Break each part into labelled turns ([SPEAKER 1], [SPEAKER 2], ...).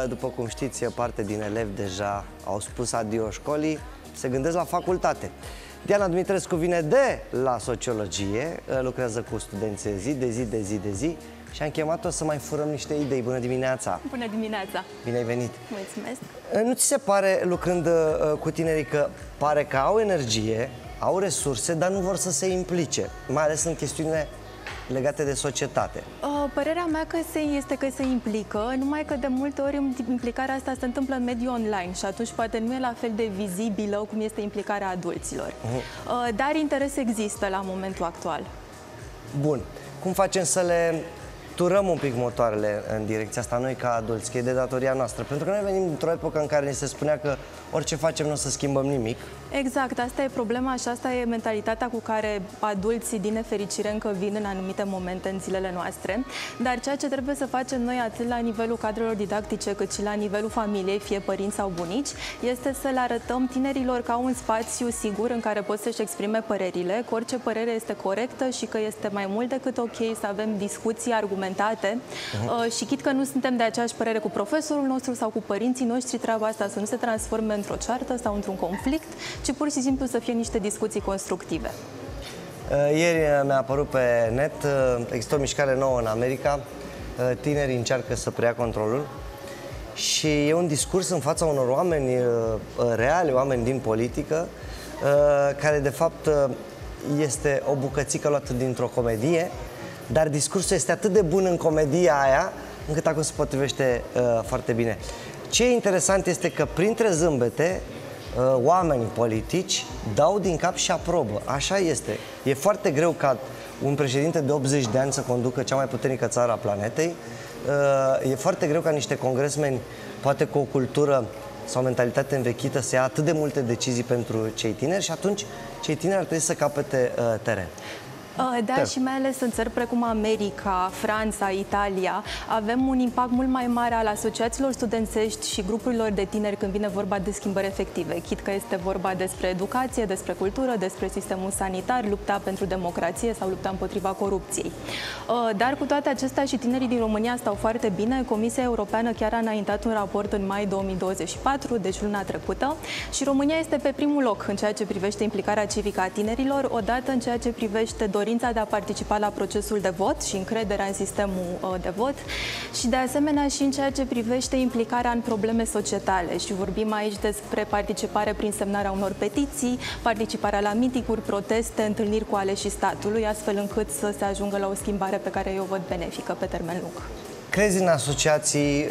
[SPEAKER 1] după cum știți, parte din elevi deja au spus adio școlii, se gândesc la facultate. Diana Dumitrescu vine de la sociologie, lucrează cu studenții zi de zi și am chemat-o să mai furăm niște idei. Bună dimineața!
[SPEAKER 2] Bună dimineața!
[SPEAKER 1] Bine ai venit!
[SPEAKER 2] Mulțumesc!
[SPEAKER 1] Nu ți se pare, lucrând cu tinerii, că pare că au energie, au resurse, dar nu vor să se implice, mai ales în chestiunile legate de societate?
[SPEAKER 2] Părerea mea este că se implică, numai că de multe ori implicarea asta se întâmplă în mediul online și atunci poate nu e la fel de vizibilă cum este implicarea adulților. Dar interes există la momentul actual.
[SPEAKER 1] Bun. Cum facem să le turăm un pic motoarele în direcția asta noi ca adulți, că e de datoria noastră? Pentru că noi venim dintr-o epocă în care ni se spunea că orice facem nu o să schimbăm nimic.
[SPEAKER 2] Exact, asta e problema și asta e mentalitatea cu care adulții, din nefericire, încă vin în anumite momente în zilele noastre. Dar ceea ce trebuie să facem noi, atât la nivelul cadrelor didactice, cât și la nivelul familiei, fie părinți sau bunici, este să le arătăm tinerilor ca un spațiu sigur în care pot să-și exprime părerile, că orice părere este corectă și că este mai mult decât ok să avem discuții argumentate. Și chit că nu suntem de aceeași părere cu profesorul nostru sau cu părinții noștri, treaba asta să nu se transforme într-o ceartă sau într-un conflict, ci pur și simplu să fie niște discuții constructive.
[SPEAKER 1] Ieri mi-a apărut pe net, există o mișcare nouă în America, tinerii încearcă să preia controlul și e un discurs în fața unor oameni reali, oameni din politică, care de fapt este o bucățică luată dintr-o comedie, dar discursul este atât de bun în comedia aia, încât acum se potrivește foarte bine. Ce e interesant este că printre zâmbete, oamenii politici dau din cap și aprobă. Așa este. E foarte greu ca un președinte de 80 de ani să conducă cea mai puternică țară a planetei. E foarte greu ca niște congresmeni, poate cu o cultură sau o mentalitate învechită, să ia atât de multe decizii pentru cei tineri și atunci cei tineri ar trebui să capete teren.
[SPEAKER 2] Da, și mai ales în țări precum America, Franța, Italia, avem un impact mult mai mare al asociațiilor studențești și grupurilor de tineri când vine vorba de schimbări efective. Chit că este vorba despre educație, despre cultură, despre sistemul sanitar, lupta pentru democrație sau lupta împotriva corupției. Dar cu toate acestea și tinerii din România stau foarte bine. Comisia Europeană chiar a înaintat un raport în mai 2024, deci luna trecută, și România este pe primul loc în ceea ce privește implicarea civică a tinerilor, odată în ceea ce privește dorința de a participa la procesul de vot și încrederea în sistemul de vot și de asemenea și în ceea ce privește implicarea în probleme societale și vorbim aici despre participare prin semnarea unor petiții, participarea la mitinguri, proteste, întâlniri cu aleșii statului, astfel încât să se ajungă la o schimbare pe care eu o văd benefică pe termen lung.
[SPEAKER 1] Crezi în asociații,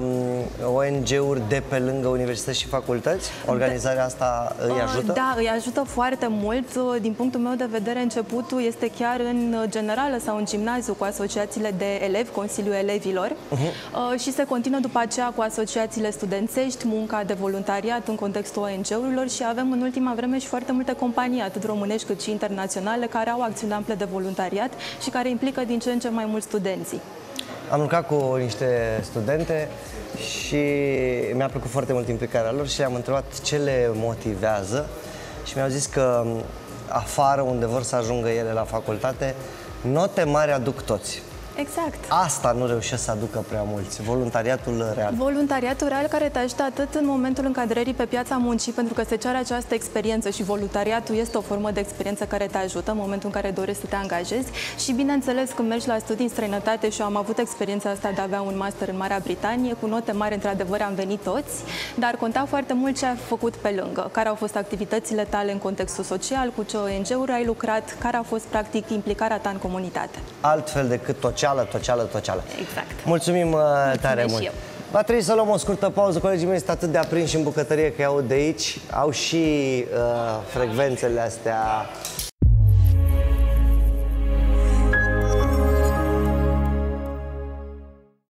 [SPEAKER 1] ONG-uri de pe lângă universități și facultăți? Organizarea asta îi ajută?
[SPEAKER 2] Da, îi ajută foarte mult. Din punctul meu de vedere, începutul este chiar în generală sau în gimnaziu cu asociațiile de elevi, Consiliul Elevilor, și se continuă după aceea cu asociațiile studențești, munca de voluntariat în contextul ONG-urilor și avem în ultima vreme și foarte multe companii, atât românești cât și internaționale, care au acțiuni ample de voluntariat și care implică din ce în ce mai mult studenții.
[SPEAKER 1] Am lucrat cu niște studente și mi-a plăcut foarte mult implicarea lor și le-am întrebat ce le motivează și mi-au zis că afară, unde vor să ajungă ele la facultate, note mari aduc toți.
[SPEAKER 2] Exact.
[SPEAKER 1] Asta nu reușesc să aducă prea mulți, voluntariatul real.
[SPEAKER 2] Voluntariatul real care te ajută atât în momentul încadrării pe piața muncii, pentru că se cere această experiență și voluntariatul este o formă de experiență care te ajută în momentul în care dorești să te angajezi și, bineînțeles, când mergi la studii în străinătate și eu am avut experiența asta de a avea un master în Marea Britanie, cu note mari, într-adevăr, am venit toți, dar conta foarte mult ce ai făcut pe lângă, care au fost activitățile tale în contextul social, cu ce ONG-uri ai lucrat, care a fost, practic, implicarea ta în comunitate.
[SPEAKER 1] Altfel decât toceală.
[SPEAKER 2] Exact.
[SPEAKER 1] Mulțumim tare mult. Va trebui să luăm o scurtă pauză. Colegii mei sunt atât de aprinși în bucătărie că iau de aici. Au și frecvențele astea